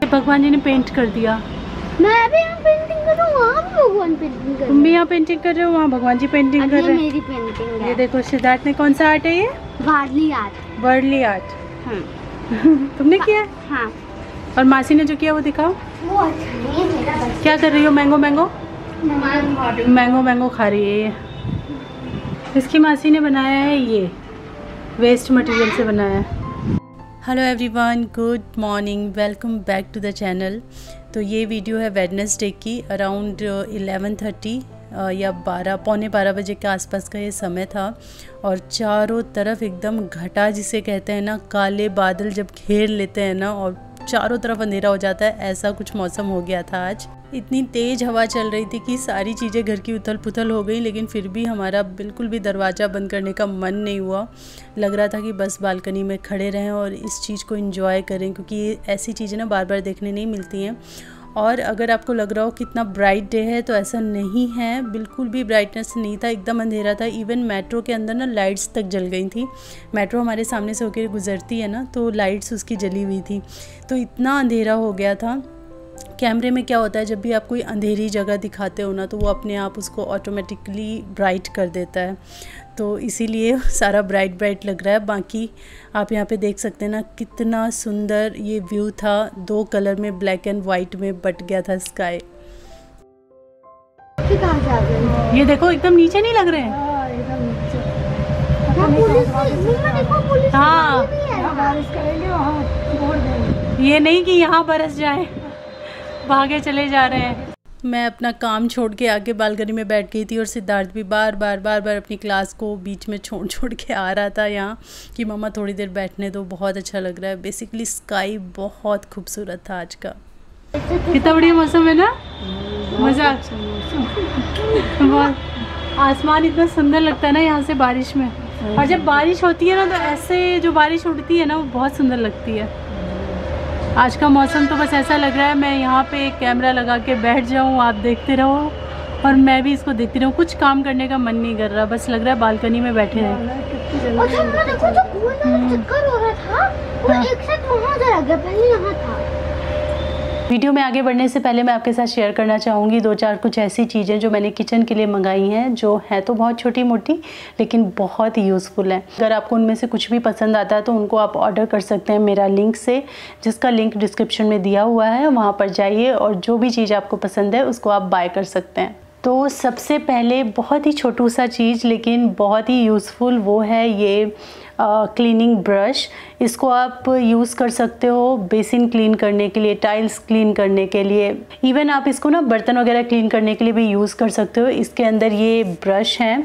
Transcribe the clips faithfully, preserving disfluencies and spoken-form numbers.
भगवान जी ने पेंट कर दिया। मैं भी यहाँ पेंटिंग कर रहा हूँ, वहाँ भी भगवान पेंटिंग कर। तुम भी यहाँ पेंटिंग कर रहे हो, वहाँ भगवान जी पेंटिंग कर रहे हैं। मेरी पेंटिंग है। ये देखो सिद्धार्थ ने कौन सा आर्ट है ये? वर्ली आर्ट। वर्ली आर्ट। हाँ। तुमने किया? हाँ। और मासी ने जो किया वो दिखाओ। वो अच्छा नहीं है मेरा बस। क्या कर रही हो? मैंगो मैंगो मैंगो मैंगो खा रही है। इसकी मासी ने बनाया है, ये वेस्ट मटेरियल से बनाया है। Hello everyone, good morning, welcome back to the channel. तो ये वीडियो है वेडनेसडे की, अराउंड इलेवन थर्टी या बारह पौने बारह बजे के आसपास का ये समय था। और चारों तरफ एकदम घटा जिसे कहते हैं ना, काले बादल जब घेर लेते हैं ना और चारों तरफ अंधेरा हो जाता है, ऐसा कुछ मौसम हो गया था आज। इतनी तेज़ हवा चल रही थी कि सारी चीज़ें घर की उथल पुथल हो गई, लेकिन फिर भी हमारा बिल्कुल भी दरवाज़ा बंद करने का मन नहीं हुआ। लग रहा था कि बस बालकनी में खड़े रहें और इस चीज़ को एंजॉय करें, क्योंकि ऐसी चीज़ें ना बार बार देखने नहीं मिलती हैं। और अगर आपको लग रहा हो कितना ब्राइट डे है, तो ऐसा नहीं है, बिल्कुल भी ब्राइटनेस नहीं था, एकदम अंधेरा था। इवन मेट्रो के अंदर ना लाइट्स तक जल गई थी। मेट्रो हमारे सामने से होकर गुजरती है ना, तो लाइट्स उसकी जली हुई थी। तो इतना अंधेरा हो गया था। कैमरे में क्या होता है, जब भी आप कोई अंधेरी जगह दिखाते हो ना, तो वो अपने आप उसको ऑटोमेटिकली ब्राइट कर देता है, तो इसीलिए सारा ब्राइट ब्राइट लग रहा है। बाकी आप यहाँ पे देख सकते हैं ना, कितना सुंदर ये व्यू था। दो कलर में, ब्लैक एंड वाइट में बट गया था स्काई। ये देखो एकदम नीचे नहीं लग रहे हैं। हाँ, ये नहीं कि यहाँ बरस जाए, भागे चले जा रहे हैं। मैं अपना काम छोड़ के आके बालकनी में बैठ गई थी और सिद्धार्थ भी बार बार बार बार अपनी क्लास को बीच में छोड़ छोड़ के आ रहा था यहाँ कि मम्मा थोड़ी देर बैठने दो, बहुत अच्छा लग रहा है। बेसिकली स्काई बहुत खूबसूरत था आज का। कितना बढ़िया मौसम है ना, मज़ा। बहुत आसमान इतना सुंदर लगता है ना यहाँ से बारिश में, और जब बारिश होती है ना, तो ऐसे जो बारिश उड़ती है ना, वो बहुत सुंदर लगती है। आज का मौसम तो बस ऐसा लग रहा है मैं यहाँ पे एक कैमरा लगा के बैठ जाऊँ, आप देखते रहो और मैं भी इसको देखती रहूँ। कुछ काम करने का मन नहीं कर रहा, बस लग रहा है बालकनी में बैठे हैं। वीडियो में आगे बढ़ने से पहले मैं आपके साथ शेयर करना चाहूँगी दो चार कुछ ऐसी चीज़ें जो मैंने किचन के लिए मंगाई हैं, जो हैं तो बहुत छोटी मोटी लेकिन बहुत ही यूज़फुल हैं। अगर आपको उनमें से कुछ भी पसंद आता है तो उनको आप ऑर्डर कर सकते हैं मेरा लिंक से, जिसका लिंक डिस्क्रिप्शन में दिया हुआ है। वहाँ पर जाइए और जो भी चीज़ आपको पसंद है उसको आप बाय कर सकते हैं। तो सबसे पहले बहुत ही छोटू सा चीज़ लेकिन बहुत ही यूज़फुल, वो है ये क्लीनिंग ब्रश। इसको आप यूज़ कर सकते हो बेसिन क्लीन करने के लिए, टाइल्स क्लीन करने के लिए, इवन आप इसको ना बर्तन वगैरह क्लीन करने के लिए भी यूज़ कर सकते हो। इसके अंदर ये ब्रश हैं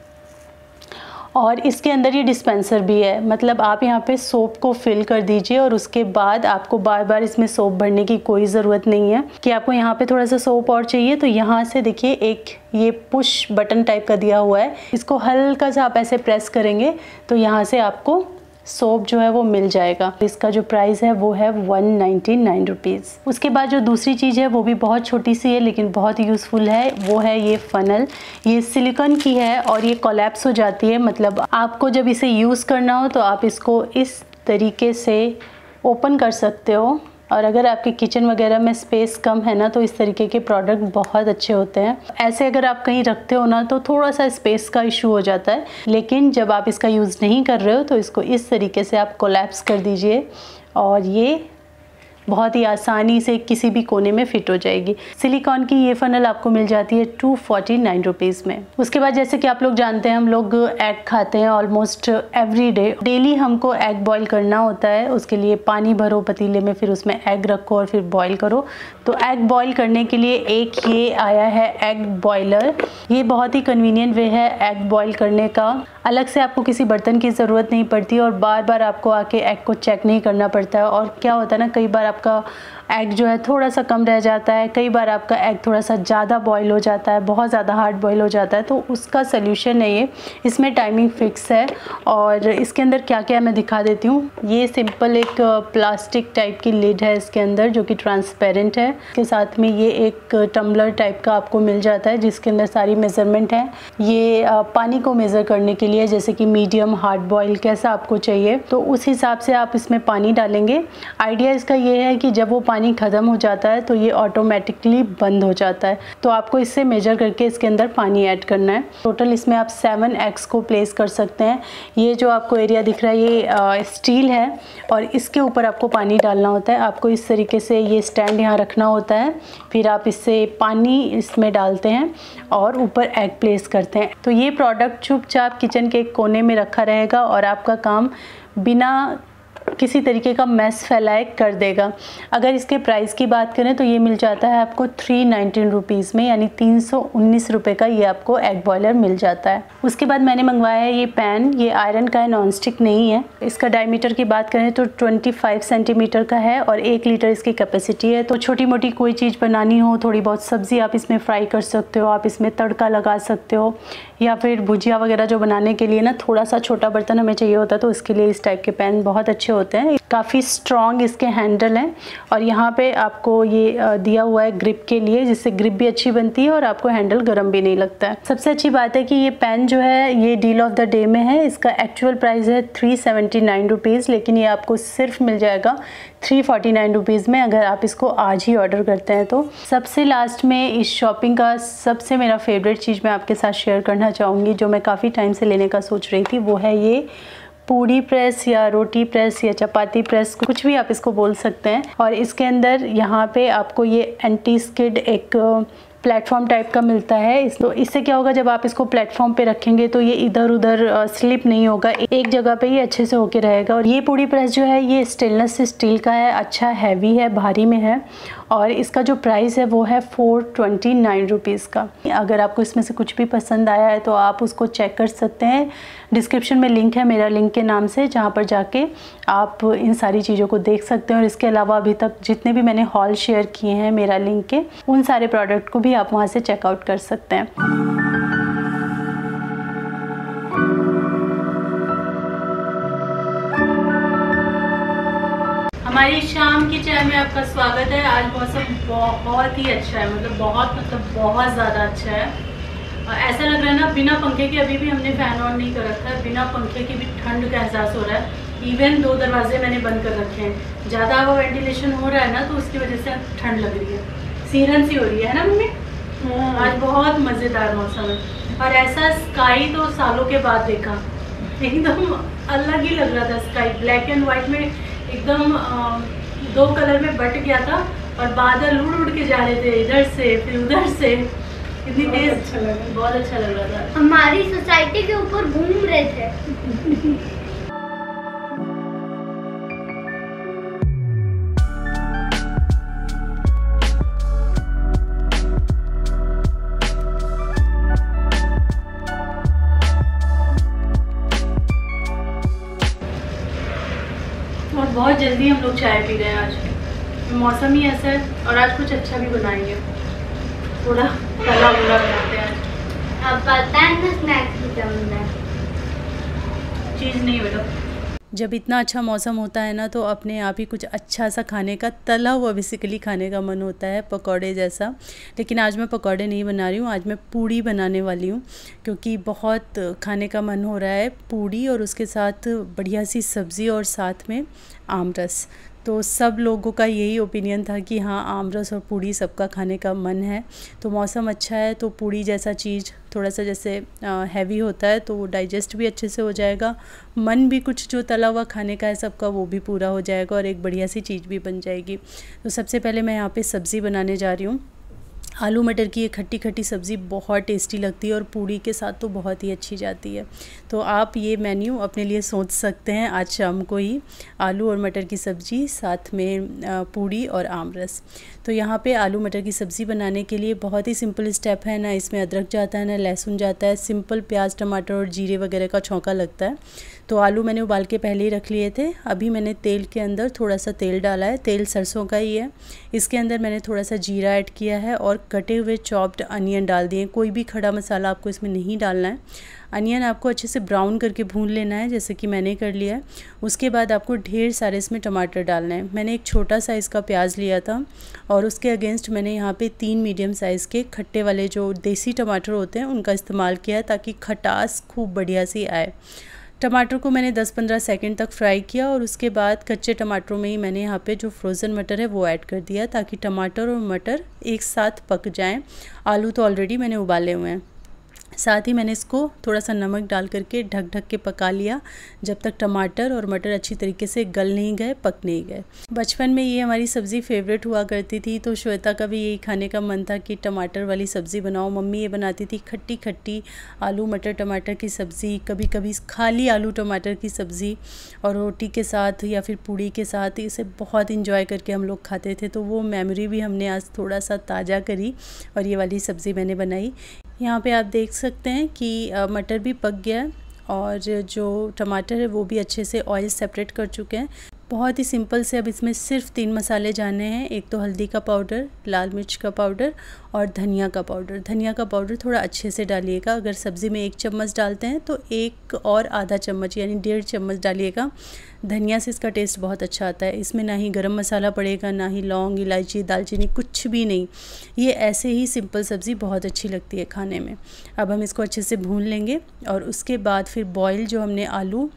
और इसके अंदर ये डिस्पेंसर भी है। मतलब आप यहाँ पे सोप को फिल कर दीजिए और उसके बाद आपको बार बार इसमें सोप भरने की कोई ज़रूरत नहीं है कि आपको यहाँ पे थोड़ा सा सोप और चाहिए। तो यहाँ से देखिए एक ये पुश बटन टाइप का दिया हुआ है, इसको हल्का सा आप ऐसे प्रेस करेंगे तो यहाँ से आपको सोप जो है वो मिल जाएगा। इसका जो प्राइस है वो है वन नाइन्टी नाइन रुपीज़। उसके बाद जो दूसरी चीज़ है वो भी बहुत छोटी सी है लेकिन बहुत यूज़फुल है, वो है ये फ़नल। ये सिलिकॉन की है और ये कोलैप्स हो जाती है। मतलब आपको जब इसे यूज़ करना हो तो आप इसको इस तरीके से ओपन कर सकते हो, और अगर आपके किचन वगैरह में स्पेस कम है ना, तो इस तरीके के प्रोडक्ट बहुत अच्छे होते हैं। ऐसे अगर आप कहीं रखते हो ना, तो थोड़ा सा स्पेस का इशू हो जाता है, लेकिन जब आप इसका यूज़ नहीं कर रहे हो तो इसको इस तरीके से आप कोलैप्स कर दीजिए और ये बहुत ही आसानी से किसी भी कोने में फिट हो जाएगी। सिलिकॉन की ये फ़नल आपको मिल जाती है टू फोर्टी नाइन रुपीज़ में। उसके बाद जैसे कि आप लोग जानते हैं, हम लोग एग खाते हैं ऑलमोस्ट एवरी डे। डेली हमको एग बॉईल करना होता है। उसके लिए पानी भरो पतीले में, फिर उसमें एग रखो और फिर बॉईल करो। तो एग बॉईल करने के लिए एक ये आया है एग बॉयलर। ये बहुत ही कन्वीनियंट वे है एग बॉईल करने का। अलग से आपको किसी बर्तन की ज़रूरत नहीं पड़ती और बार बार आपको आके एग को चेक नहीं करना पड़ता है। और क्या होता है ना, कई बार आपका एग जो है थोड़ा सा कम रह जाता है, कई बार आपका एग थोड़ा सा ज़्यादा बॉईल हो जाता है, बहुत ज़्यादा हार्ड बॉईल हो जाता है। तो उसका सल्यूशन है ये। इसमें टाइमिंग फिक्स है और इसके अंदर क्या क्या मैं दिखा देती हूँ। ये सिंपल एक प्लास्टिक टाइप की लिड है इसके अंदर, जो कि ट्रांसपेरेंट है। इसके साथ में ये एक टम्बलर टाइप का आपको मिल जाता है, जिसके अंदर सारी मेज़रमेंट है। ये पानी को मेज़र करने के लिए, जैसे कि मीडियम, हार्ड बॉईल कैसा आपको चाहिए, तो उस हिसाब से आप इसमें पानी डालेंगे। आइडिया इसका ये है कि जब वो पानी ख़त्म हो जाता है तो ये ऑटोमेटिकली बंद हो जाता है। तो आपको इससे मेजर करके इसके अंदर पानी ऐड करना है। टोटल इसमें आप सेवन एग्स को प्लेस कर सकते हैं। ये जो आपको एरिया दिख रहा है ये स्टील है और इसके ऊपर आपको पानी डालना होता है। आपको इस तरीके से ये स्टैंड यहाँ रखना होता है, फिर आप इससे पानी इसमें डालते हैं और ऊपर एग प्लेस करते हैं। तो ये प्रोडक्ट चुपचाप किचन के एक कोने में रखा रहेगा और आपका काम बिना किसी तरीके का मैस फैलाए कर देगा। अगर इसके प्राइस की बात करें तो ये मिल जाता है आपको थ्री नाइनटीन रुपीज़ में, यानी तीन सौ उन्नीस रुपये का ये आपको एग बॉयलर मिल जाता है। उसके बाद मैंने मंगवाया है ये पैन। ये आयरन का है, नॉन स्टिक नहीं है। इसका डायमीटर की बात करें तो पच्चीस सेंटीमीटर का है और एक लीटर इसकी कैपेसिटी है। तो छोटी मोटी कोई चीज़ बनानी हो, थोड़ी बहुत सब्ज़ी आप इसमें फ्राई कर सकते हो, आप इसमें तड़का लगा सकते हो, या फिर भुजिया वगैरह जो बनाने के लिए ना थोड़ा सा छोटा बर्तन हमें चाहिए होता है, तो इसके लिए इस टाइप के पैन बहुत अच्छे होते हैं। काफ़ी स्ट्रॉन्ग इसके हैंडल हैं और यहाँ पे आपको ये दिया हुआ है ग्रिप के लिए, जिससे ग्रिप भी अच्छी बनती है और आपको हैंडल गर्म भी नहीं लगता है। सबसे अच्छी बात है कि ये पेन जो है ये डील ऑफ द डे में है। इसका एक्चुअल प्राइस है थ्री सेवेंटी नाइन रुपीज़, लेकिन ये आपको सिर्फ मिल जाएगा थ्री फोर्टी नाइन रुपीज़ में अगर आप इसको आज ही ऑर्डर करते हैं तो। सबसे लास्ट में इस शॉपिंग का सबसे मेरा फेवरेट चीज़ मैं आपके साथ शेयर करना चाहूँगी, जो मैं काफ़ी टाइम से लेने का सोच रही थी, वो है ये पूड़ी प्रेस या रोटी प्रेस या चपाती प्रेस, कुछ भी आप इसको बोल सकते हैं। और इसके अंदर यहाँ पे आपको ये एंटी स्किड एक प्लेटफॉर्म टाइप का मिलता है। इस तो इससे क्या होगा, जब आप इसको प्लेटफॉर्म पे रखेंगे तो ये इधर उधर स्लिप नहीं होगा, एक जगह पे ही अच्छे से होके रहेगा। और ये पूड़ी प्रेस जो है ये स्टेनलेस स्टील का है, अच्छा हैवी है, भारी में है और इसका जो प्राइस है वो है फोर ट्वेंटी नाइन रुपीज़ का। अगर आपको इसमें से कुछ भी पसंद आया है तो आप उसको चेक कर सकते हैं। डिस्क्रिप्शन में लिंक है मेरा लिंक के नाम से, जहाँ पर जाके आप इन सारी चीज़ों को देख सकते हैं। और इसके अलावा अभी तक जितने भी मैंने हॉल शेयर किए हैं मेरा लिंक के, उन सारे प्रोडक्ट को भी आप वहाँ से चेकआउट कर सकते हैं। हमारी शाम की चाय में आपका स्वागत है। आज मौसम बहुत ही अच्छा है, मतलब बहुत मतलब बहुत ज़्यादा अच्छा है। ऐसा लग रहा है ना बिना पंखे के, अभी भी हमने फ़ैन ऑन नहीं कर रखा है, बिना पंखे की भी ठंड का एहसास हो रहा है। इवन दो दरवाजे मैंने बंद कर रखे हैं। ज़्यादा हवा वेंटिलेशन हो रहा है ना, तो उसकी वजह से ठंड लग रही है, सीरन सी हो रही है ना मम्मी। आज बहुत मज़ेदार मौसम है और ऐसा स्काई तो सालों के बाद देखा, एकदम अलग ही लग रहा था स्काई। ब्लैक एंड वाइट में एकदम दो कलर में बट गया था और बादल उड़ उड़ के जा रहे थे, इधर से फिर उधर से, कितनी तेज, अच्छा लगा, बहुत अच्छा लग रहा था। हमारी सोसाइटी के ऊपर घूम रहे थे। और बहुत जल्दी हम लोग चाय पी रहे हैं आज, मौसम ही ऐसा है। और आज कुछ अच्छा भी बनाएंगे, थोड़ा तला भुना बनाते हैं। अब पता है ना स्नैक्स भी क्या बनना है, चीज़ नहीं बेटा। जब इतना अच्छा मौसम होता है ना तो अपने आप ही कुछ अच्छा सा खाने का, तला हुआ बेसिकली खाने का मन होता है, पकौड़े जैसा। लेकिन आज मैं पकौड़े नहीं बना रही हूँ, आज मैं पूड़ी बनाने वाली हूँ, क्योंकि बहुत खाने का मन हो रहा है पूड़ी और उसके साथ बढ़िया सी सब्ज़ी और साथ में आम रस। तो सब लोगों का यही ओपिनियन था कि हाँ आम रस और पूड़ी सबका खाने का मन है। तो मौसम अच्छा है तो पूड़ी जैसा चीज़ थोड़ा सा जैसे हैवी होता है तो वो डाइजेस्ट भी अच्छे से हो जाएगा, मन भी कुछ जो तला हुआ खाने का है सबका वो भी पूरा हो जाएगा और एक बढ़िया सी चीज़ भी बन जाएगी। तो सबसे पहले मैं यहाँ पे सब्ज़ी बनाने जा रही हूँ। आलू मटर की ये खट्टी खट्टी सब्ज़ी बहुत टेस्टी लगती है और पूड़ी के साथ तो बहुत ही अच्छी जाती है। तो आप ये मेन्यू अपने लिए सोच सकते हैं आज शाम को ही, आलू और मटर की सब्ज़ी साथ में पूड़ी और आम रस। तो यहाँ पे आलू मटर की सब्ज़ी बनाने के लिए बहुत ही सिंपल स्टेप है, ना इसमें अदरक जाता है ना लहसुन जाता है, सिंपल प्याज टमाटर और जीरे वगैरह का छौंका लगता है। तो आलू मैंने उबाल के पहले ही रख लिए थे। अभी मैंने तेल के अंदर थोड़ा सा तेल डाला है, तेल सरसों का ही है। इसके अंदर मैंने थोड़ा सा जीरा ऐड किया है और कटे हुए चॉप्ड अनियन डाल दिए। कोई भी खड़ा मसाला आपको इसमें नहीं डालना है। अनियन आपको अच्छे से ब्राउन करके भून लेना है, जैसे कि मैंने कर लिया है। उसके बाद आपको ढेर सारे इसमें टमाटर डालना है। मैंने एक छोटा साइज़ का प्याज लिया था और उसके अगेंस्ट मैंने यहाँ पे तीन मीडियम साइज़ के खट्टे वाले जो देसी टमाटर होते हैं उनका इस्तेमाल किया है, ताकि खटास खूब बढ़िया सी आए। टमाटर को मैंने दस पंद्रह सेकंड तक फ्राई किया और उसके बाद कच्चे टमाटरों में ही मैंने यहाँ पे जो फ्रोज़न मटर है वो ऐड कर दिया ताकि टमाटर और मटर एक साथ पक जाएं। आलू तो ऑलरेडी मैंने उबाले हुए हैं। साथ ही मैंने इसको थोड़ा सा नमक डाल करके ढक ढक के पका लिया जब तक टमाटर और मटर अच्छी तरीके से गल नहीं गए, पक नहीं गए। बचपन में ये हमारी सब्ज़ी फेवरेट हुआ करती थी, तो श्वेता का भी यही खाने का मन था कि टमाटर वाली सब्ज़ी बनाओ। मम्मी ये बनाती थी खट्टी खट्टी आलू मटर टमाटर की सब्ज़ी, कभी कभी खाली आलू टमाटर की सब्ज़ी और रोटी के साथ या फिर पूड़ी के साथ। इसे बहुत इंजॉय करके हम लोग खाते थे, तो वो मेमोरी भी हमने आज थोड़ा सा ताज़ा करी और ये वाली सब्ज़ी मैंने बनाई। यहाँ पे आप देख सकते हैं कि मटर भी पक गया है और जो टमाटर है वो भी अच्छे से ऑयल सेपरेट कर चुके हैं। बहुत ही सिंपल से अब इसमें सिर्फ तीन मसाले जाने हैं। एक तो हल्दी का पाउडर, लाल मिर्च का पाउडर और धनिया का पाउडर। धनिया का पाउडर थोड़ा अच्छे से डालिएगा। अगर सब्ज़ी में एक चम्मच डालते हैं तो एक और आधा चम्मच यानी डेढ़ चम्मच डालिएगा। धनिया से इसका टेस्ट बहुत अच्छा आता है। इसमें ना ही गरम मसाला पड़ेगा, ना ही लौंग इलायची दालचीनी, कुछ भी नहीं। ये ऐसे ही सिंपल सब्ज़ी बहुत अच्छी लगती है खाने में। अब हम इसको अच्छे से भून लेंगे और उसके बाद फिर बॉयल जो हमने आलू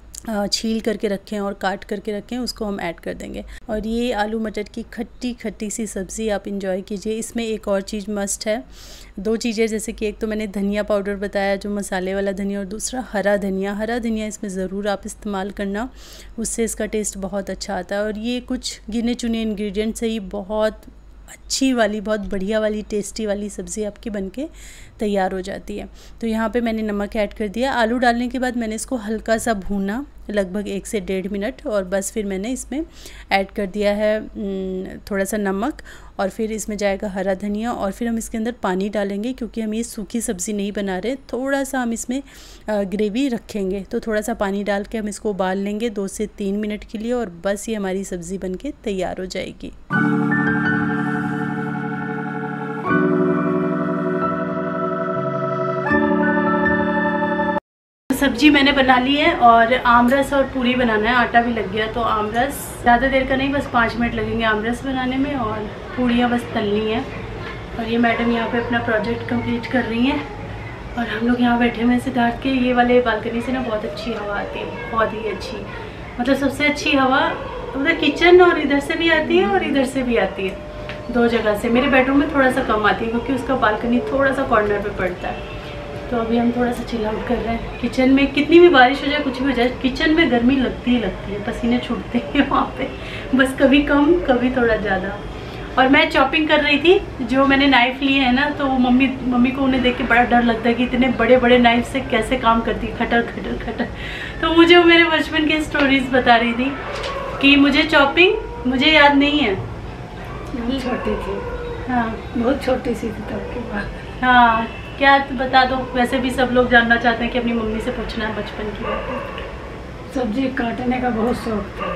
छील करके रखे हैं और काट करके रखे हैं उसको हम ऐड कर देंगे। और ये आलू मटर की खट्टी खट्टी सी सब्ज़ी आप इंजॉय कीजिए। इसमें एक और चीज़ मस्ट है, दो चीज़ें, जैसे कि एक तो मैंने धनिया पाउडर बताया जो मसाले वाला धनिया, और दूसरा हरा धनिया। हरा धनिया इसमें ज़रूर आप इस्तेमाल करना, उससे इसका टेस्ट बहुत अच्छा आता है। और ये कुछ गिने चुने इंग्रेडिएंट से ही बहुत अच्छी वाली, बहुत बढ़िया वाली, टेस्टी वाली सब्ज़ी आपकी बनके तैयार हो जाती है। तो यहाँ पे मैंने नमक ऐड कर दिया। आलू डालने के बाद मैंने इसको हल्का सा भूना, लगभग एक से डेढ़ मिनट, और बस फिर मैंने इसमें ऐड कर दिया है थोड़ा सा नमक और फिर इसमें जाएगा हरा धनिया और फिर हम इसके अंदर पानी डालेंगे क्योंकि हम ये सूखी सब्ज़ी नहीं बना रहे, थोड़ा सा हम इसमें ग्रेवी रखेंगे। तो थोड़ा सा पानी डाल के हम इसको उबाल लेंगे दो से तीन मिनट के लिए और बस ये हमारी सब्ज़ी बनके तैयार हो जाएगी। सब्जी मैंने बना ली है और आमरस और पूरी बनाना है। आटा भी लग गया, तो आमरस ज़्यादा देर का नहीं, बस पाँच मिनट लगेंगे आमरस बनाने में और पूड़ियाँ बस तलनी है। और ये मैडम यहाँ पे अपना प्रोजेक्ट कंप्लीट कर रही हैं और हम लोग यहाँ बैठे हुए सिद्धार्थ के ये वाले बालकनी से ना बहुत अच्छी हवा आती है, बहुत ही अच्छी, मतलब सबसे अच्छी हवा उधर किचन और इधर से भी आती है और इधर से भी आती है, दो जगह से। मेरे बेडरूम में थोड़ा सा कम आती है क्योंकि उसका बालकनी थोड़ा सा कॉर्नर पे पड़ता है। तो अभी हम थोड़ा सा चिल आउट कर रहे हैं। किचन में कितनी भी बारिश हो जाए, कुछ भी हो जाए, किचन में गर्मी लगती ही लगती है, पसीने छूटते हैं वहाँ पे, बस कभी कम कभी थोड़ा ज़्यादा। और मैं चॉपिंग कर रही थी, जो मैंने नाइफ़ लिए हैं ना, तो मम्मी मम्मी को उन्हें देख के बड़ा डर लगता है कि इतने बड़े बड़े नाइफ से कैसे काम करती है, खटर खटर खटर। तो मुझे वो मेरे बचपन की स्टोरीज बता रही थी कि मुझे चॉपिंग मुझे याद नहीं है, छोटी थी। हाँ, बहुत छोटी सी थी तब की बात। हाँ, क्या बता दो, वैसे भी सब लोग जानना चाहते हैं कि अपनी मम्मी से पूछना है बचपन की बात। सब्जी काटने का बहुत शौक था।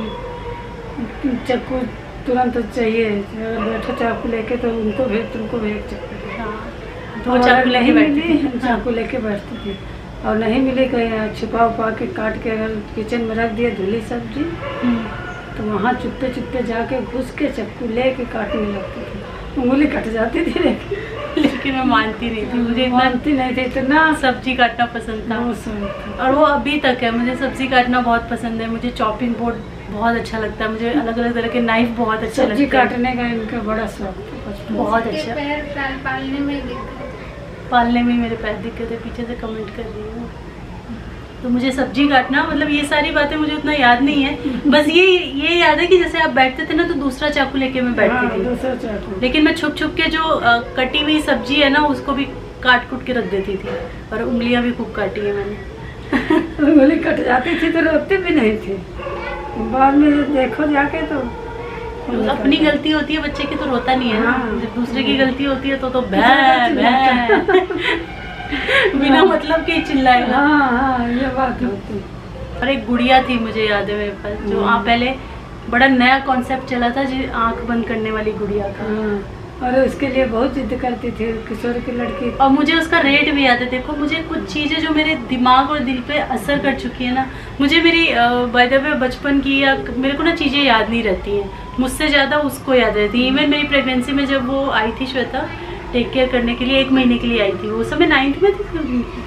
चाकू तुरंत चाहिए, अगर बैठो चाकू लेके तो उनको भेज तुमको भेज चाकू। हाँ, तो चाकू लेके बैठती थी, चाकू लेके बैठती थी। और नहीं मिले कहीं छिपा उपा के काट के अगर किचन में रख दिया धुली सब्जी तो वहाँ चुपते चुपते जाके घुस के चाकू लेके काटने लगती थी, उंगली कट जाती थी। लेकिन लेकिन मैं मानती नहीं थी, मुझे मानती नहीं थी, इतना सब्जी काटना पसंद था और वो अभी तक है। मुझे सब्जी काटना बहुत पसंद है, मुझे चॉपिंग बोर्ड बहुत अच्छा लगता है, मुझे अलग अलग तरह के नाइफ बहुत अच्छा लगता है। सब्जी काटने का इनका बड़ा शौक था, बहुत अच्छा। पैर पालने में पालने में मेरे पैर दिक्कत है, पीछे से कमेंट कर रही हूँ। तो मुझे सब्जी काटना, मतलब ये सारी बातें मुझे उतना याद नहीं है, बस ये ये याद है कि जैसे आप बैठते थे ना तो दूसरा चाकू लेके मैं बैठती थी। दूसरा चाकू। लेकिन मैं छुप छुप के जो आ, कटी हुई सब्जी है ना उसको भी काट कुट के रख देती थी और उंगलियां भी खूब काटी है मैंने। उंगली कट जाती थी तो रोकती भी नहीं थी, बाद में देखो जाके तो अपनी गलती होती है बच्चे की तो रोता नहीं है ना। हाँ। जब दूसरे की गलती होती है तो तो भै भै बिना मतलब के चिल्लाएगा। हाँ हाँ ये बात होती। और एक गुड़िया थी मुझे याद है मेरे पास, जो आ, पहले बड़ा नया कॉन्सेप्ट चला था जी, आंख बंद करने वाली गुड़िया का। हाँ, और उसके लिए बहुत जिद करती थी किशोर की लड़की। और मुझे उसका रेट भी याद है। देखो मुझे कुछ चीज़ें जो मेरे दिमाग और दिल पे असर कर चुकी है ना, मुझे मेरी बाय द वे बचपन की या मेरे को ना चीज़ें याद नहीं रहती हैं, मुझसे ज़्यादा उसको याद रहती है। इवन मेरी प्रेगनेंसी में जब वो आई थी श्वेता टेक केयर करने के लिए, एक महीने के लिए आई थी, वो समय नाइन्थ में थी,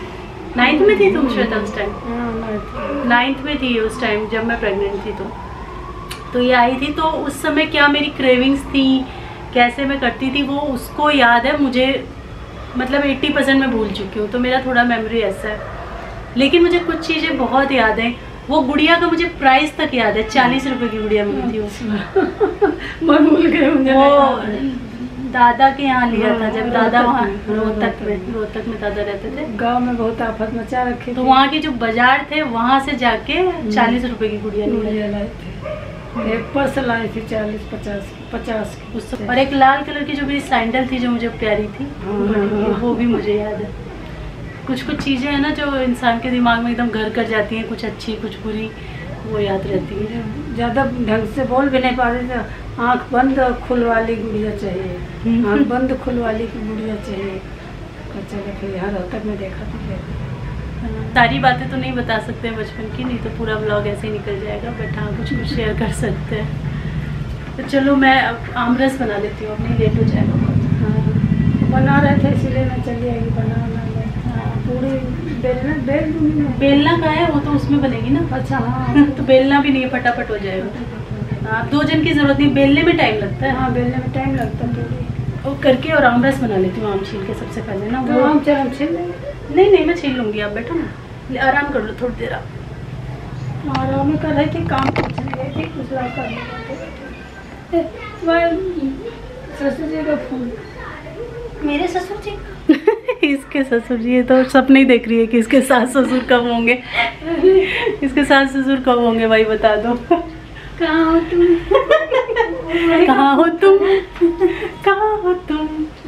नाइन्थ में थी तुम श्वेता उस टाइम? हाँ, नाइन्थ में थी उस टाइम जब मैं प्रेग्नेंट थी। तो तो ये आई थी, तो उस समय क्या मेरी क्रेविंग्स थी, कैसे मैं करती थी, वो उसको याद है मुझे। मतलब अस्सी परसेंट मैं भूल चुकी हूँ, तो मेरा थोड़ा मेमोरी ऐसा है। लेकिन मुझे कुछ चीज़ें बहुत याद हैं। वो गुड़िया का मुझे प्राइस तक याद है, चालीस रुपए की गुड़िया मिली थी उसमें। मैं भूल गई, मुझे वो दादा के यहाँ लिया था, जब दादा वहाँ हाँ, रोहतक में रोहतक में दादा रहते थे। गांव में बहुत आफत मचा रखी तो वहाँ के जो बाजार थे वहाँ से जाके चालीस रुपए की गुड़िया गुड़िया लाए थे। एक पर्स लाई थी चालीस पचास पचास की उस, और एक लाल कलर की जो मेरी सैंडल थी जो मुझे प्यारी थी, वो भी मुझे याद है। कुछ कुछ चीज़ें हैं ना जो इंसान के दिमाग में एकदम घर कर जाती हैं, कुछ अच्छी कुछ बुरी, वो याद रहती है। ज़्यादा ढंग से बोल भी नहीं पा रही थी। आँख बंद खुल वाली गुड़िया चाहिए, आँख बंद खुल वाली की गुड़िया चाहिए। चलो फिर यहाँ रोहतक में देखा था। सारी बातें तो नहीं बता सकते बचपन की, नहीं तो पूरा ब्लॉग ऐसे ही निकल जाएगा, बट हाँ कुछ कुछ शेयर कर सकते हैं। तो चलो मैं अब आमरस बना लेती हूँ, अपनी लेट हो जाएगा बहुत। हाँ बना रहे थे इसीलिए मैं चली आई बना बना हाँ पूरी बेलना बेल दूँगी मैं। बेलना का है वो तो उसमें बनेगी ना। अच्छा हाँ तो बेलना भी नहीं है, फटाफट हो जाएगा। हाँ दो जन की जरूरत नहीं, बेलने में टाइम लगता है। हाँ बेलने में टाइम लगता है पूरी। वो करके और आमरस बना लेती हूँ, आम छील के सबसे पहले ना। तो आम चल छील लेंगे। नहीं नहीं मैं छील लूँगी, आप बैठो ना, आराम कर लो थोड़ी देर। आप आराम कर रही थी, काम पूछने गई थी, कुछ लोग करने गए थे। ससुर जी का फोन। मेरे ससुर जी इसके ससुर जी, ये तो सपने ही देख रही है कि इसके सास ससुर कब होंगे। इसके सास ससुर कब होंगे भाई बता दो। कहाँ हो तुम? कहाँ हो तुम? कहाँ हो तुम?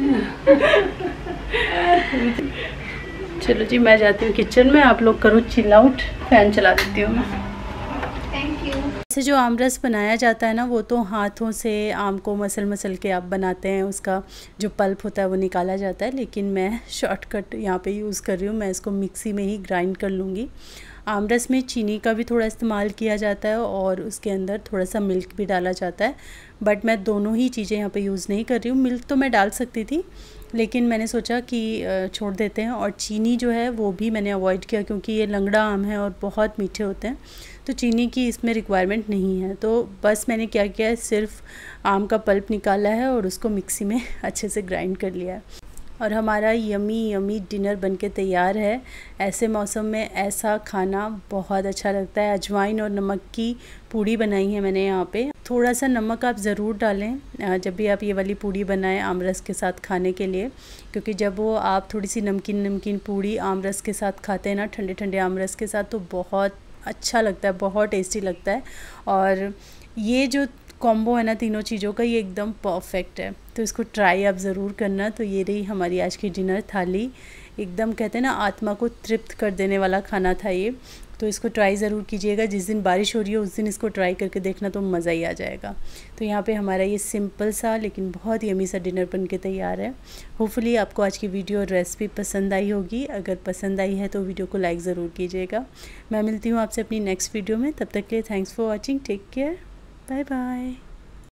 चलो जी मैं जाती हूँ किचन में, आप लोग करो चिल आउट, फैन चला देती हूँ मैं। वैसे जो आमरस बनाया जाता है ना, वो तो हाथों से आम को मसल मसल के आप बनाते हैं, उसका जो पल्प होता है वो निकाला जाता है। लेकिन मैं शॉर्टकट यहाँ पे यूज़ कर रही हूँ, मैं इसको मिक्सी में ही ग्राइंड कर लूँगी। आमरस में चीनी का भी थोड़ा इस्तेमाल किया जाता है और उसके अंदर थोड़ा सा मिल्क भी डाला जाता है, बट मैं दोनों ही चीज़ें यहाँ पे यूज़ नहीं कर रही हूँ। मिल्क तो मैं डाल सकती थी, लेकिन मैंने सोचा कि छोड़ देते हैं। और चीनी जो है वो भी मैंने अवॉइड किया, क्योंकि ये लंगड़ा आम है और बहुत मीठे होते हैं, तो चीनी की इसमें रिक्वायरमेंट नहीं है। तो बस मैंने क्या किया है, सिर्फ आम का पल्प निकाला है और उसको मिक्सी में अच्छे से ग्राइंड कर लिया है। और हमारा यमी यमी डिनर बनके तैयार है। ऐसे मौसम में ऐसा खाना बहुत अच्छा लगता है। अजवाइन और नमक की पूड़ी बनाई है मैंने यहाँ पे। थोड़ा सा नमक आप ज़रूर डालें जब भी आप ये वाली पूड़ी बनाएं आमरस के साथ खाने के लिए, क्योंकि जब वो आप थोड़ी सी नमकीन नमकीन पूड़ी आमरस के साथ खाते हैं ना, ठंडे ठंडे आमरस के साथ, तो बहुत अच्छा लगता है, बहुत टेस्टी लगता है। और ये जो कॉम्बो है ना तीनों चीज़ों का, ये एकदम परफेक्ट है, तो इसको ट्राई आप ज़रूर करना। तो ये रही हमारी आज की डिनर थाली, एकदम कहते हैं ना आत्मा को तृप्त कर देने वाला खाना था ये। तो इसको ट्राई ज़रूर कीजिएगा, जिस दिन बारिश हो रही है उस दिन इसको ट्राई करके देखना, तो मज़ा ही आ जाएगा। तो यहाँ पे हमारा ये सिंपल सा लेकिन बहुत यमी सा डिनर बन के तैयार है। होपफुली आपको आज की वीडियो और रेसिपी पसंद आई होगी। अगर पसंद आई है तो वीडियो को लाइक ज़रूर कीजिएगा। मैं मिलती हूँ आपसे अपनी नेक्स्ट वीडियो में, तब तक के लिए thanks for watching, take care, bye bye.